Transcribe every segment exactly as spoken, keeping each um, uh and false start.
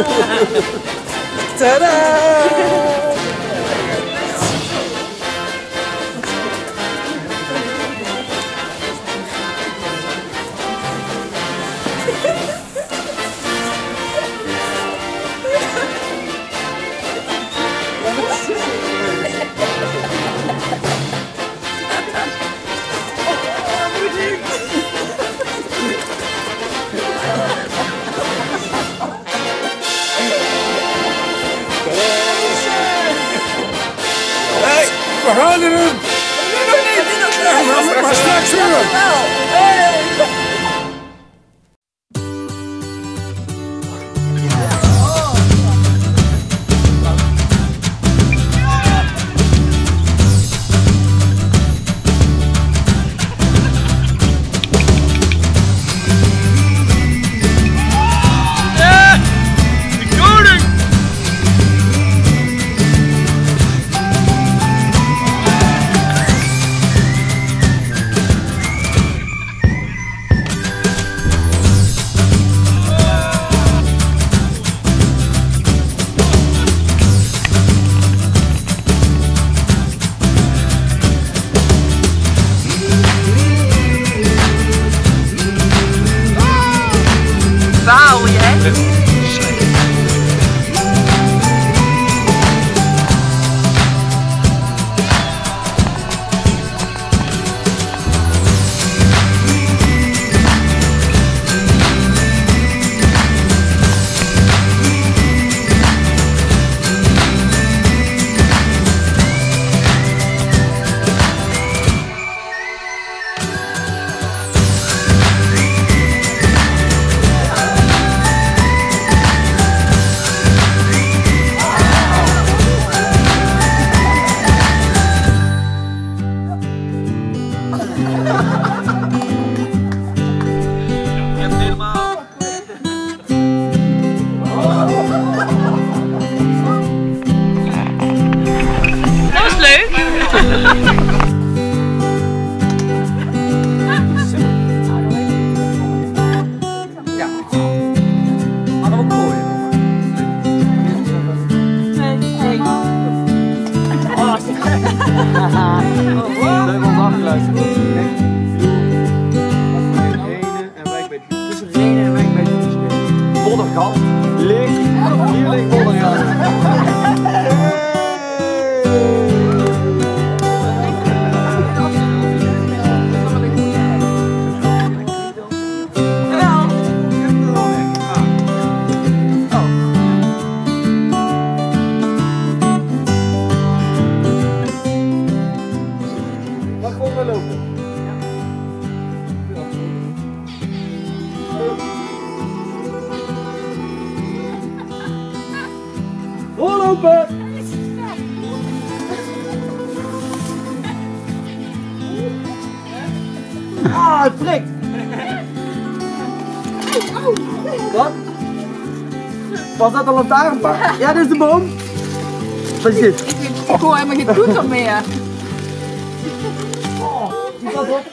Tadaa! Hey, we halen hem! Nee, nog niet! Niet nog niet! Maar straks weer! Hey! Wauw, jij? Dat was leuk. Ja. Maar dan ook gooien. Nee, nee. Oh, dat is ons afgeluisterd. Renen en wijk bij tussen Renen en wijk bij Moddergat. Ligt. Hier ligt Moddergat. Mag gewoon wel lopen? Ja. Doorlopen! Ah, het prikt! Wat? Was dat een lantaarnpaal? Ja, dit is de boom. Wat is dit? Ik, ik, ik hoor helemaal geen toeter meer. Oh, die gaat op.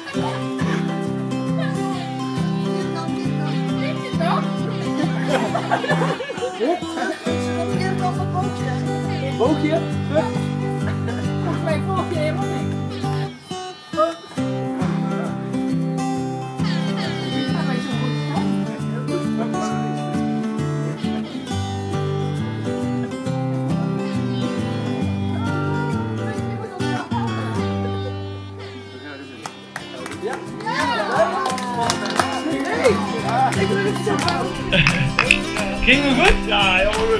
Boogje? Volgens mij volg je helemaal niet. Ging het goed? Ja, helemaal goed.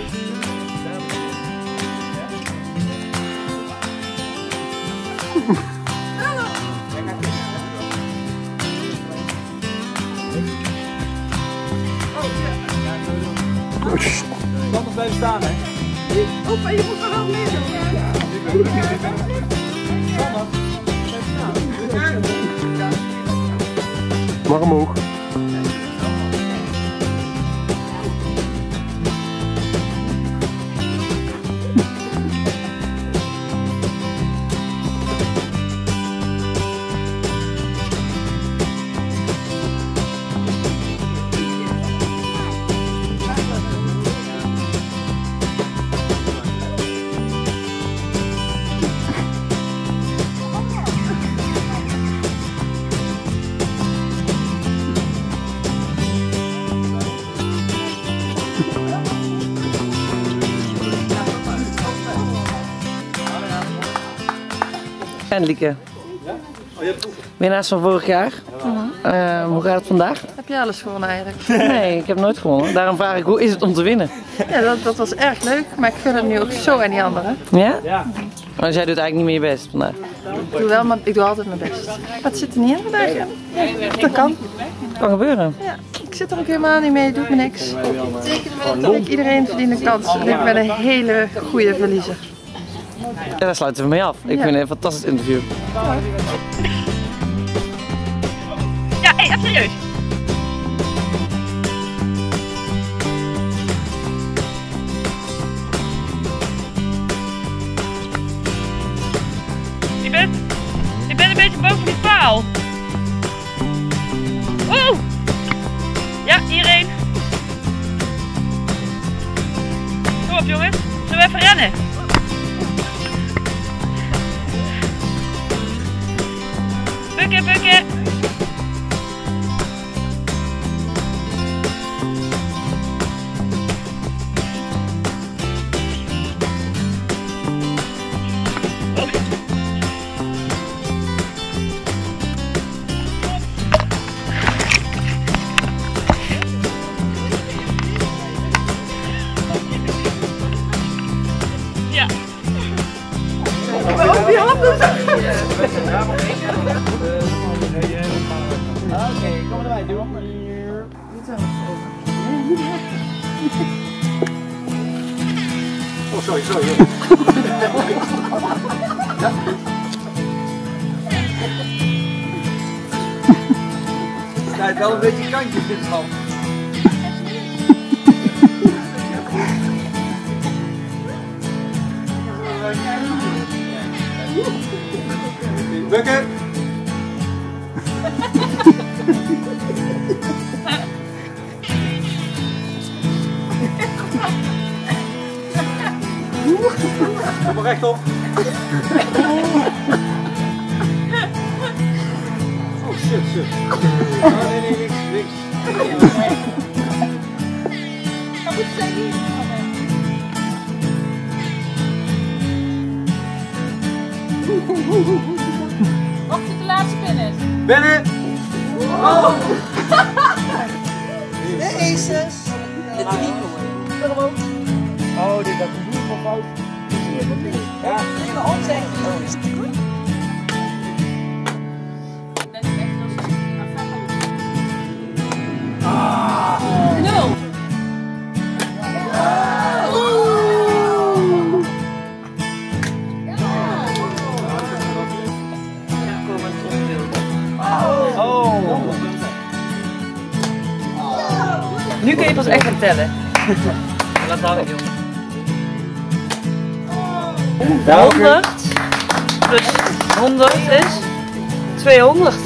Kan nog blijven staan, hè? Opa, je moet er wel meer doen. Mag omhoog. En Lieke. Winnaars van vorig jaar. Uh, hoe gaat het vandaag? Heb jij alles gewonnen eigenlijk? Nee, ik heb nooit gewonnen. Daarom vraag ik, hoe is het om te winnen? Ja, dat, dat was erg leuk, maar ik gun het nu ook zo aan die anderen. Ja? Ja. Maar jij doet eigenlijk niet meer je best vandaag? Ik doe wel, maar ik doe altijd mijn best. Maar het zit er niet in vandaag. Ja, dat kan. Kan gebeuren. Ja, ik zit er ook helemaal niet mee, doet me niks. Ik, iedereen verdient een kans. En ik ben een hele goede verliezer. Ja, daar sluiten we mee af. Ik ja. vind het een fantastisch interview. Ja, hé, even serieus. Ik ben, ik ben een beetje boven die paal. Oeh! Ja, iedereen. Kom op jongens, zullen we even rennen? Bukken, bukken! Ja. Oh, die handen zijn... Oké, kom erbij, doe maar. Oh, sorry, sorry. Ja. Het staat wel een beetje kantjes dit van. Bukken! Kom maar rechtop. Oh shit, shit. Oh nee, nee, niks, niks. Dat moet zijn hier. Wacht tot de laatste binnen is. Binnen! Oh! De aces. De drie gewoon. Oh, dit dat een boel van fout. Ja. Even omzeggen. Nul! Nu kun je pas echt gaan tellen. Laat hangen, jongen. honderd plus honderd is tweehonderd.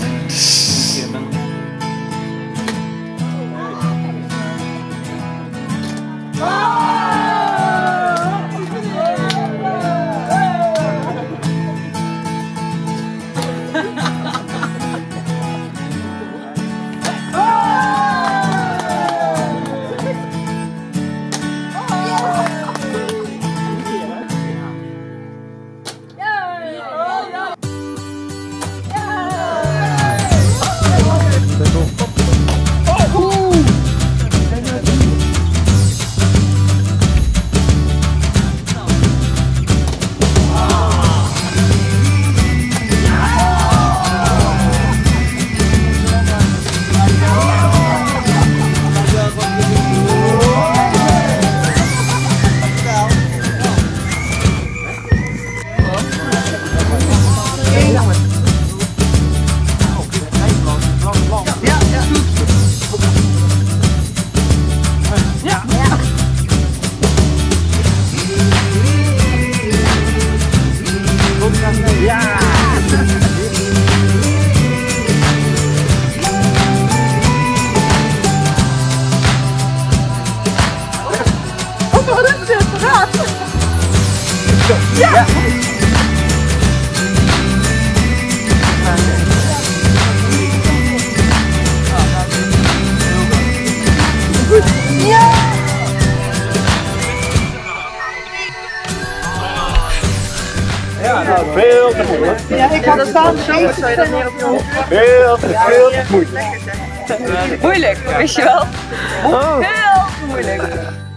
Ja! Ja! veel te moeilijk. Ja, ik had het wel zo, zou je dat niet op je hoofd Veel te, veel te moeilijk. Moeilijk, wist je wel? Heel moeilijk.